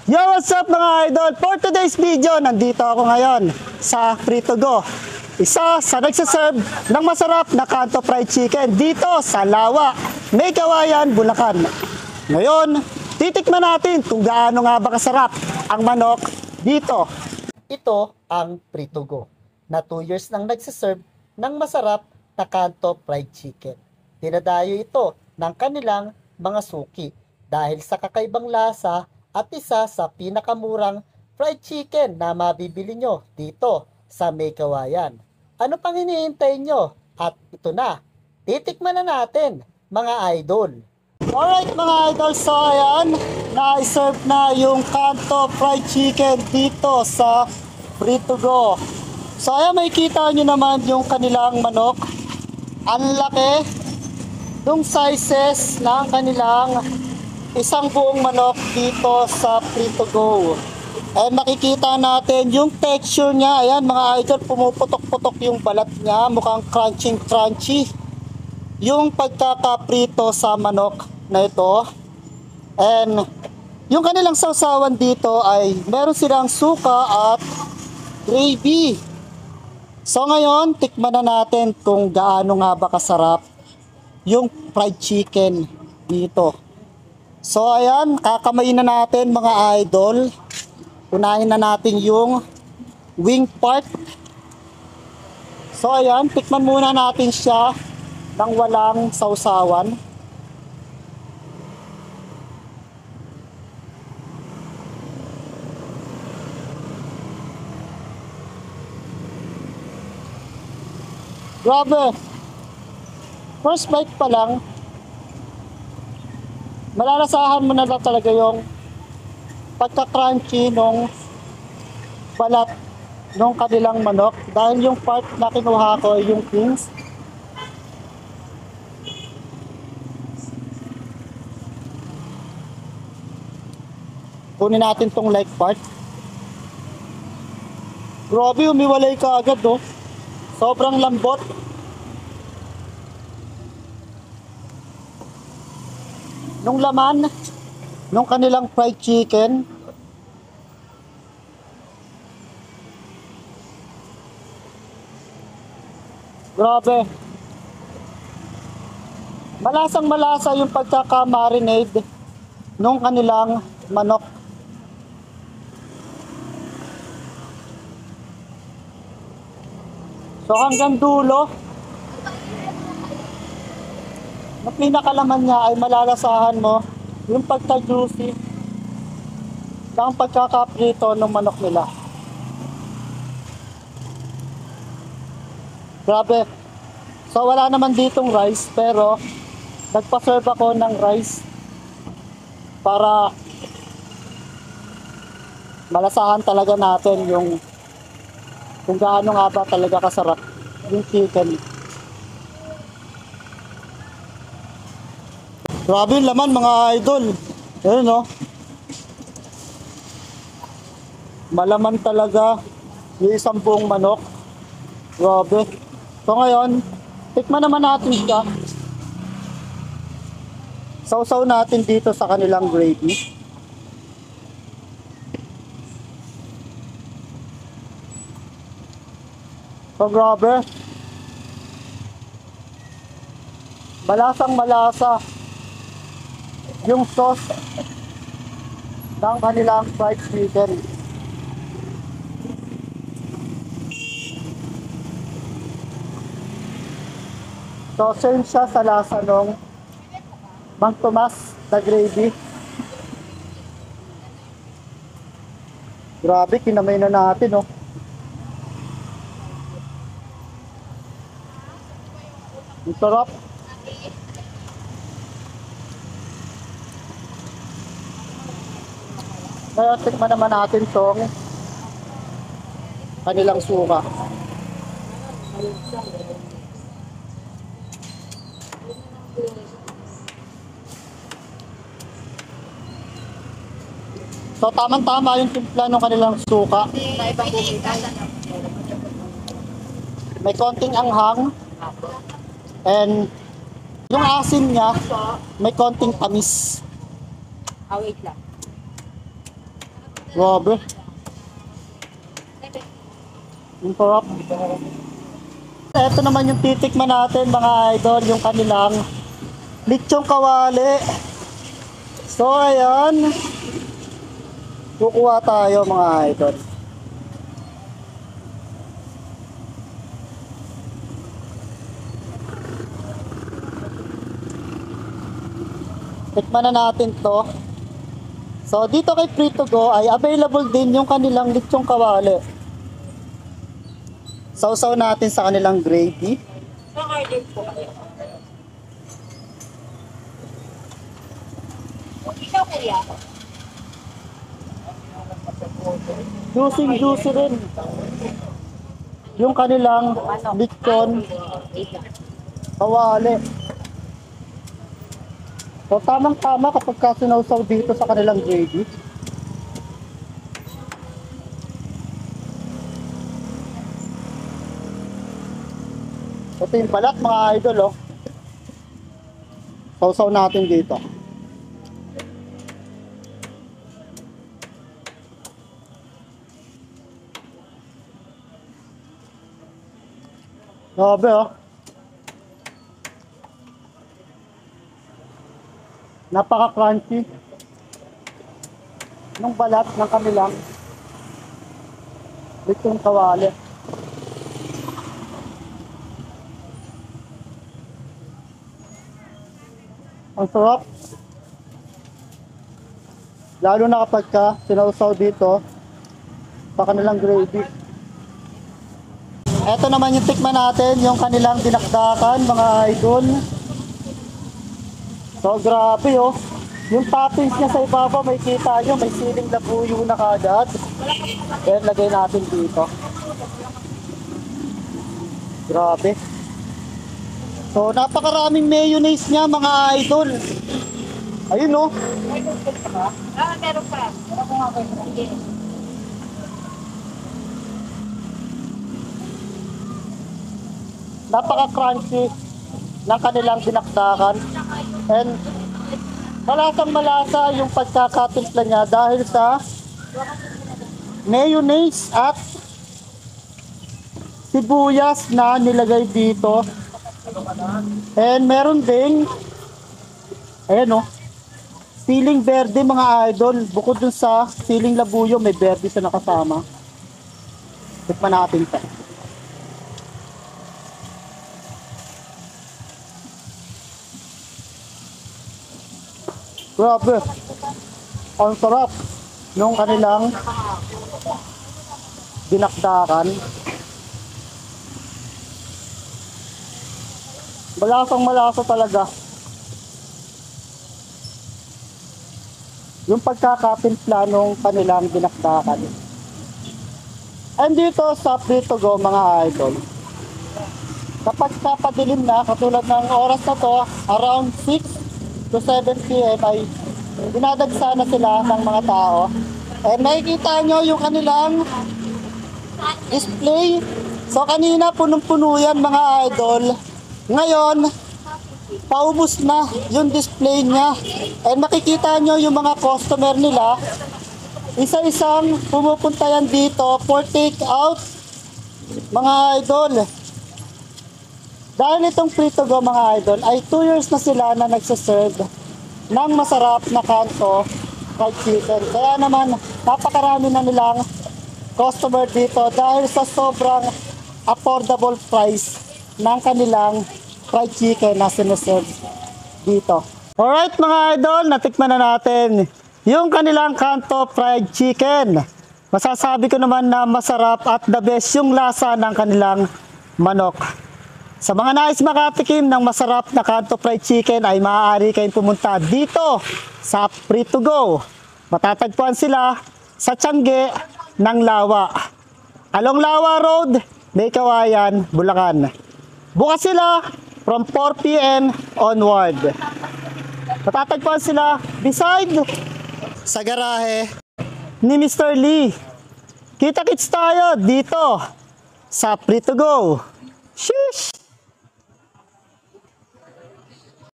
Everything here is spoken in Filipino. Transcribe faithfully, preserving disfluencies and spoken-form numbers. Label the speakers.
Speaker 1: Yo, what's up mga idol? For today's video, nandito ako ngayon sa Free to Go. Isa sa nagsaserve ng masarap na Kanto Fried Chicken dito sa Lawa, May Kawayan, Bulacan. Ngayon, titikman natin kung gaano nga ba kasarap ang manok dito. Ito ang Free to Go na two years nang nagsaserve ng masarap na Kanto Fried Chicken. Dinadayo ito ng kanilang mga suki dahil sa kakaibang lasa at isa sa pinakamurang fried chicken na mabibili nyo dito sa May Kawayan. Ano pang hinihintay nyo? At ito na, titikman na natin mga idol. Alright mga idol, so ayan, na-serve na yung Kanto Fried Chicken dito sa Free to Go. So ayan, makikita nyo naman yung kanilang manok. Ang laki ng sizes ng kanilang isang buong manok dito sa Free to Go. And makikita natin yung texture niya. Ayan mga idol, pumuputok-putok yung balat niya. Mukhang crunchy-crunchy yung pagkakaprito sa manok na ito. And yung kanilang sausawan dito ay meron silang suka at gravy. So ngayon, tikman na natin kung gaano nga ba kasarap yung fried chicken dito. So ayan, kakamayin na natin mga idol. Unahin na natin yung wing part. So ayan, tikman muna natin siya nang walang sausawan. Grabe. First bite pa lang, malalasahan mo na lang talaga yung pagka-crunchy nung balat nung kanilang manok. Dahil yung part na kinuha ko yung wings. Kunin natin tong leg part. Grabe, umiwalay ka agad, oh. Sobrang lambot. Nung laman nung kanilang fried chicken, grabe, malasang malasa yung pagkaka-marinade nung kanilang manok. So hanggang dulo, ang pinakalaman niya ay malalasahan mo yung pagka-juicy ng pagkakaprito ng manok nila. Grabe. So wala naman ditong rice, pero nagpa-serve ako ng rice para malasahan talaga natin yung kung gaano nga ba talaga kasarap yung chicken. Grabe yung laman mga idol. Ayun, no? Malaman talaga yung isang buong manok. Grabe. So ngayon, tikman naman natin siya. Sausaw natin dito sa kanilang gravy. So grabe. Malasang malasa yung sauce ng kanilang fried chicken. So same siya sa lasa ng Mang Tomas na gravy. Grabe, kinamay na natin, oh. Ang sarap. Kaya tikman naman natin tong kanilang suka. So tamang-tama yung timpla ng kanilang suka. May konting anghang. And yung asin niya, may konting tamis.
Speaker 2: Ah, wait lang.
Speaker 1: Grabe. Ang sarap. Ito naman yung titikman natin mga idol, yung kanilang lechong kawali. So ayan, kukuha tayo mga idol. Tikman na natin to. So dito kay Free to Go ay available din yung kanilang lechong kawali. Sausaw natin sa kanilang gravy.
Speaker 2: Ikaw kuya.
Speaker 1: Juicy juicy rin. Yung kanilang lechon kawali. So tamang tama kapag ka sinausaw dito sa kanilang gravy. Ito yung balat mga idol, oh. Sausaw natin dito. Grabe, oh. Napaka-crunchy nung balat ng kanilang lechong kawali. Ang sarap. Lalo na kapag ka sinausaw dito sa kanilang gravy. Ito naman yung tikman natin, yung kanilang dinakdakan mga idol. So grabe, oh. Yung toppings niya sa ibabaw, may kita nyo, may siling labuyo na kagad. Then lagay natin dito. Grabe. So, napakaraming mayonnaise niya, mga idol. Ayun, no?
Speaker 2: Ah, meron pa. Meron ko nga kayo. Sige.
Speaker 1: Napaka-crunchy ng kanilang dinakdakan. And, malasang malasa yung pagkakatimpla niya dahil sa mayonnaise at sibuyas na nilagay dito. And meron ding ayan, oh, siling berde mga idol. Bukod dun sa siling labuyo, may berde sa nakasama. Tikman natin ito. Grabe, ang sarap nung kanilang dinakdakan. Malasang malasa talaga. Yung pagkakatimpla nung kanilang dinakdakan. And dito sa Free to Go mga idol, kapag kapadilim na, katulad ng oras na to, around six to seven p m ay dinadagsa na sila ng mga tao. And makikita nyo yung kanilang display. So kanina punong-puno yan mga idol. Ngayon, paubos na yung display niya. And makikita nyo yung mga customer nila. Isa-isang pumupunta yan dito for take out mga idol. Dahil itong Free to Go mga idol ay two years na sila na nagsaserve ng masarap na kanto fried chicken. Kaya naman napakarami na nilang customer dito dahil sa sobrang affordable price ng kanilang fried chicken na sineserve dito. Alright mga idol, natikman na natin yung kanilang kanto fried chicken. Masasabi ko naman na masarap at the best yung lasa ng kanilang manok. Sa mga nais makatikim ng masarap na kanto fried chicken ay maaari kayong pumunta dito sa Free to Go. Matatagpuan sila sa Tiangge ng Lawa. Along Lawa Road, May Kawayan, Bulacan. Bukas sila from four p m onward. Matatagpuan sila beside sa garahe ni Mister Lee. Kita-kits tayo dito sa Free to Go. Sheesh!